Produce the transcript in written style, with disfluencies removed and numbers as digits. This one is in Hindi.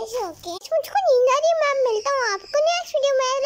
मुझको नींद आ रही है मैम, मिलता हूँ आपको नेक्स्ट वीडियो में।